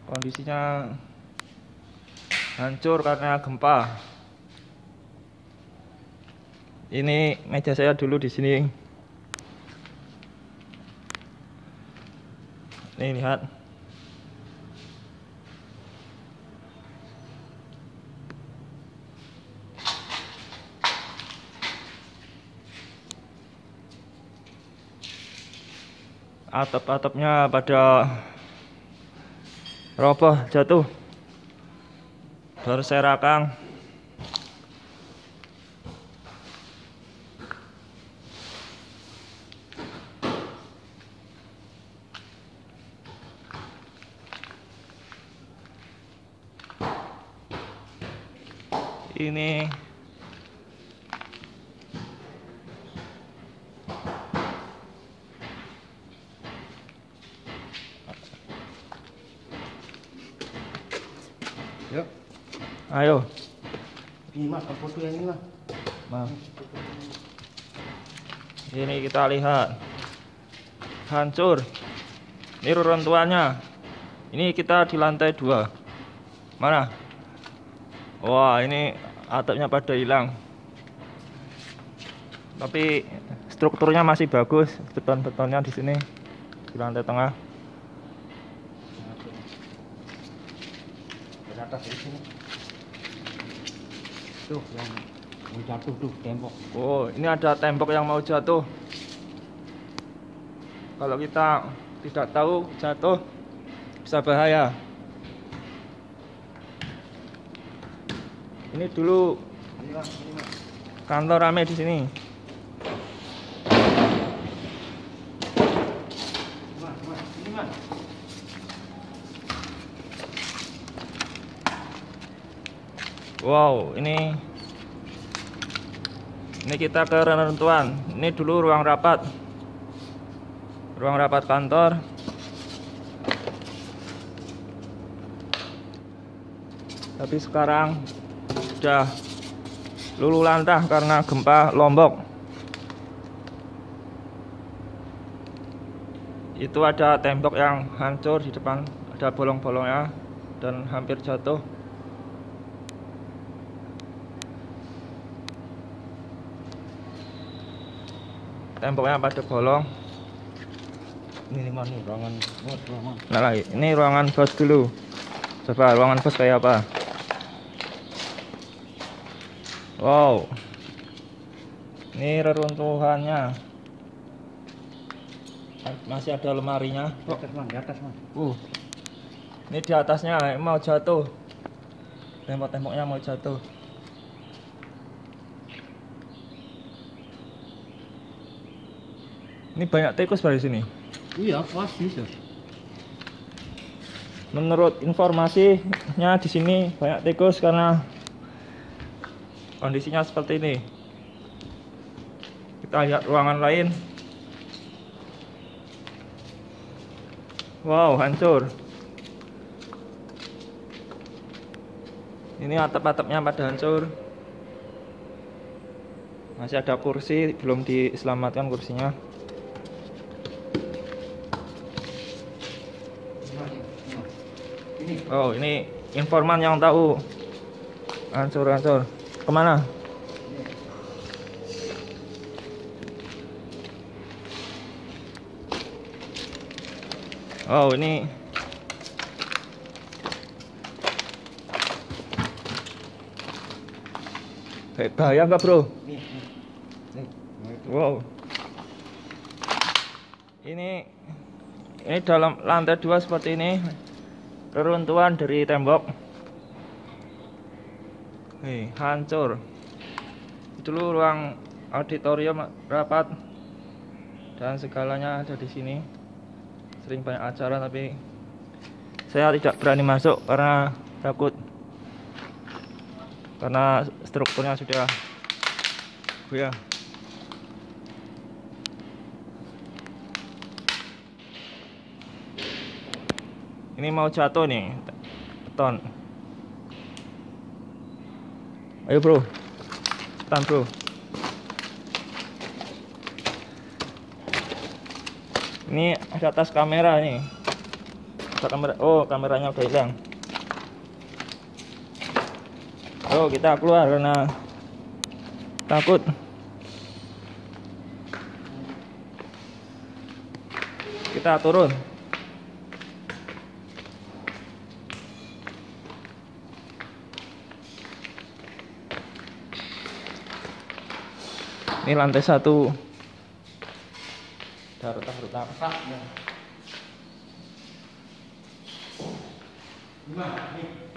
Kondisinya hancur karena gempa. Ini meja saya dulu di sini. Nih lihat. Atap-atapnya pada roboh jatuh, berserakan. Ini Yuk. ayo. Ini mas, foto yang ini mas. Ini kita lihat hancur. Ini reruntuhannya. Ini kita di lantai 2. Mana? Wah, ini atapnya pada hilang. Tapi strukturnya masih bagus. Beton-betonnya di sini di lantai tengah. Di atas di sini. Tuh yang mau jatuh tuh tembok. Oh, ini ada tembok yang mau jatuh. Kalau kita tidak tahu jatuh bisa bahaya. Ini dulu Ini mas. kantor rame di sini. Mas, ini mas. Wow, ini kita ke reruntuhan. Ini dulu ruang rapat kantor. Tapi sekarang sudah luluh lantah karena gempa Lombok. Itu ada tembok yang hancur di depan, ada bolong-bolongnya dan hampir jatuh. Temboknya pada bolong. Ini mas, nih ruangan bos, ruangan. Nah lagi, ini ruangan bos dulu. Coba ruangan bos kayak apa? Wow, ini reruntuhannya. Masih ada lemarinya. Di atas mas, di atas mas. Ini di atasnya mau jatuh. Tembok-temboknya mau jatuh. Ini banyak tikus pada sini. Iya pasti sih. Menurut informasinya di sini banyak tikus karena kondisinya seperti ini. Kita lihat ruangan lain. Wow, hancur. Ini atap-atapnya pada hancur. Masih ada kursi, belum diselamatkan kursinya. Oh, ini informan yang tahu. Hancur. Kemana? Oh, ini bahaya nggak bro? Wow. Ini dalam lantai 2 seperti ini. Reruntuhan dari tembok. Hancur. Dulu ruang auditorium rapat dan segalanya ada di sini. Sering banyak acara tapi saya tidak berani masuk karena takut. Karena strukturnya sudah goyah. Ini mau jatuh nih beton. Ayo bro, tahan bro. Ini ada tas kamera nih. Kamera, oh kameranya udah hilang. Oh kita keluar karena takut. Kita turun. Ini lantai 1. Udah retak-retak. Gimana? Nih.